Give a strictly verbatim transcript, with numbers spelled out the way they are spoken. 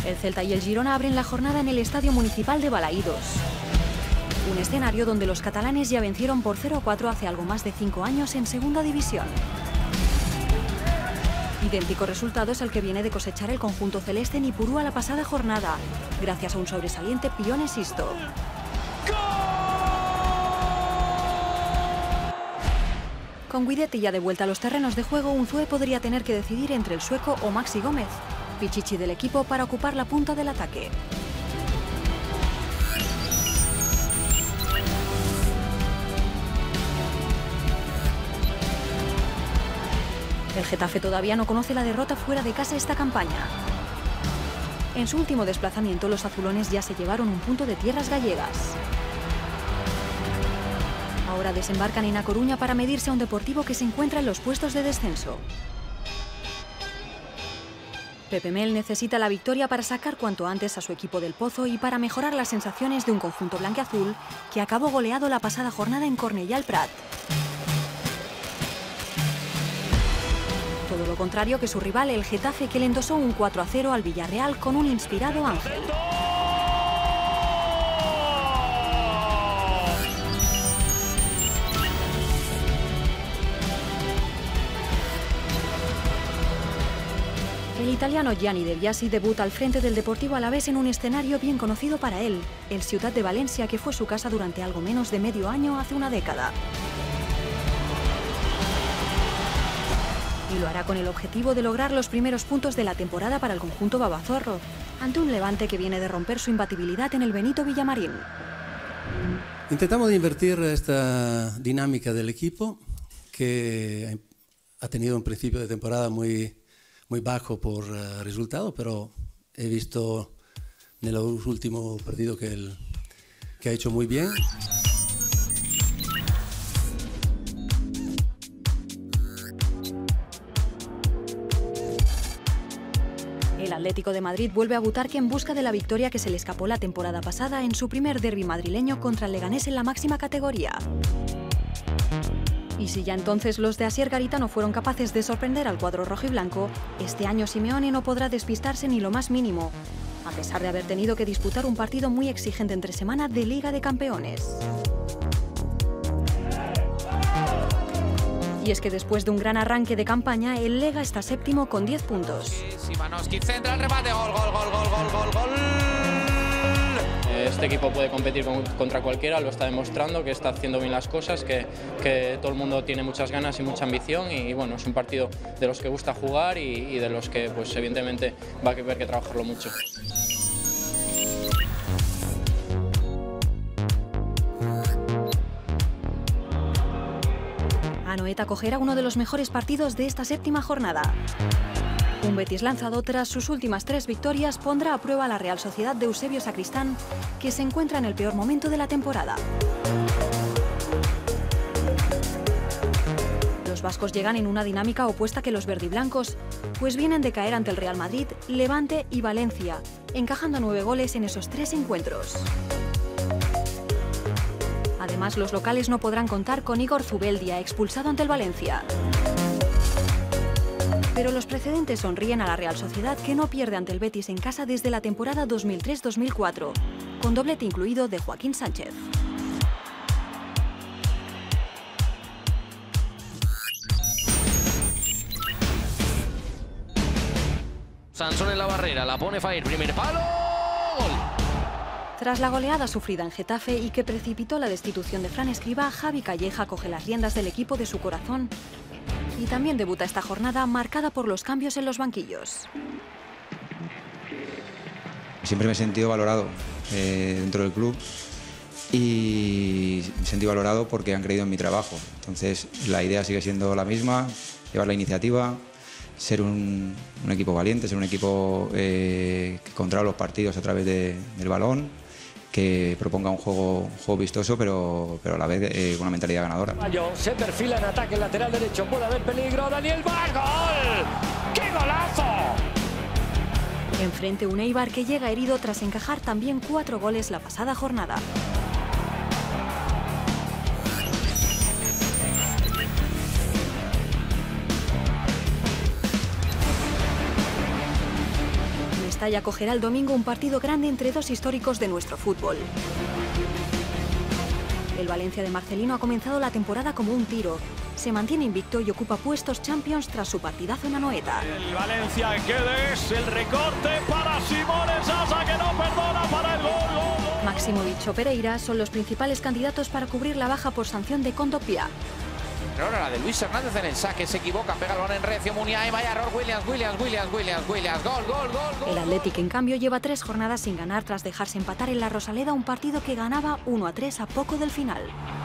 El Celta y el Girona abren la jornada en el Estadio Municipal de Balaídos. Un escenario donde los catalanes ya vencieron por cero a cuatro hace algo más de cinco años en Segunda División. Idéntico resultado es el que viene de cosechar el conjunto celeste en Ipurúa la pasada jornada, gracias a un sobresaliente Pione Sisto. Con Guidetti ya de vuelta a los terrenos de juego, Unzué podría tener que decidir entre el sueco o Maxi Gómez, pichichi del equipo, para ocupar la punta del ataque. El Getafe todavía no conoce la derrota fuera de casa esta campaña. En su último desplazamiento, los azulones ya se llevaron un punto de tierras gallegas. Ahora desembarcan en A Coruña para medirse a un Deportivo que se encuentra en los puestos de descenso. Pepe Mel necesita la victoria para sacar cuanto antes a su equipo del pozo y para mejorar las sensaciones de un conjunto blanquiazul que acabó goleado la pasada jornada en Cornellà al Prat. Todo lo contrario que su rival, el Getafe, que le endosó un cuatro a cero al Villarreal con un inspirado Ángel. El italiano Gianni De Biasi debuta al frente del Deportivo Alavés en un escenario bien conocido para él, el Ciutat de Valencia, que fue su casa durante algo menos de medio año hace una década. Y lo hará con el objetivo de lograr los primeros puntos de la temporada para el conjunto babazorro, ante un Levante que viene de romper su imbatibilidad en el Benito Villamarín. Intentamos invertir esta dinámica del equipo, que ha tenido un principio de temporada muy, muy bajo por uh, resultado, pero he visto en los últimos partidos que, el, que ha hecho muy bien. El Atlético de Madrid vuelve a Butarque en busca de la victoria que se le escapó la temporada pasada en su primer derbi madrileño contra el Leganés en la máxima categoría. Y si ya entonces los de Asier Garitano fueron capaces de sorprender al cuadro rojiblanco, este año Simeone no podrá despistarse ni lo más mínimo, a pesar de haber tenido que disputar un partido muy exigente entre semana de Liga de Campeones. Y es que después de un gran arranque de campaña, el Lega está séptimo con diez puntos. Simanowski centra el remate, gol, gol, gol, gol, gol, gol, gol. Este equipo puede competir con, contra cualquiera, lo está demostrando, que está haciendo bien las cosas, que, que todo el mundo tiene muchas ganas y mucha ambición y, y bueno, es un partido de los que gusta jugar y, y de los que pues evidentemente va a haber que trabajarlo mucho. Anoeta acogerá uno de los mejores partidos de esta séptima jornada. Un Betis lanzado tras sus últimas tres victorias pondrá a prueba a la Real Sociedad de Eusebio Sacristán, que se encuentra en el peor momento de la temporada. Los vascos llegan en una dinámica opuesta que los verdiblancos, pues vienen de caer ante el Real Madrid, Levante y Valencia, encajando nueve goles en esos tres encuentros. Además, los locales no podrán contar con Igor Zubeldia, expulsado ante el Valencia. Pero los precedentes sonríen a la Real Sociedad, que no pierde ante el Betis en casa desde la temporada dos mil tres dos mil cuatro, con doblete incluido de Joaquín Sánchez. Sansón en la barrera, la pone Fair, primer palo, gol. Tras la goleada sufrida en Getafe y que precipitó la destitución de Fran Escribá, Javi Calleja coge las riendas del equipo de su corazón y también debuta esta jornada marcada por los cambios en los banquillos. Siempre me he sentido valorado eh, dentro del club y me he sentido valorado porque han creído en mi trabajo. Entonces la idea sigue siendo la misma, llevar la iniciativa, ser un, un equipo valiente, ser un equipo eh, que controla los partidos a través de, del balón, que proponga un juego, un juego vistoso, pero, pero a la vez eh, con una mentalidad ganadora. Se perfila en ataque lateral derecho, puede haber peligro, Daniel Bar, ¡gol! ¡Qué golazo! Enfrente un Eibar que llega herido tras encajar también cuatro goles la pasada jornada. Mestalla acogerá el domingo un partido grande entre dos históricos de nuestro fútbol. El Valencia de Marcelino ha comenzado la temporada como un tiro. Se mantiene invicto y ocupa puestos Champions tras su partidazo en Anoeta. El Valencia en Guedes, el recorte para Simón Sasa, que no perdona para el gol, gol. Maximovic o Pereira son los principales candidatos para cubrir la baja por sanción de Kondogbia. Ahora la de Luis Hernández en el saque, se equivoca, pega el balón en recio, Muniain, vaya error, Williams, Williams, Williams, Williams, Williams, gol, gol, gol, gol. El Athletic, en cambio, lleva tres jornadas sin ganar tras dejarse empatar en la Rosaleda un partido que ganaba uno a tres a poco del final.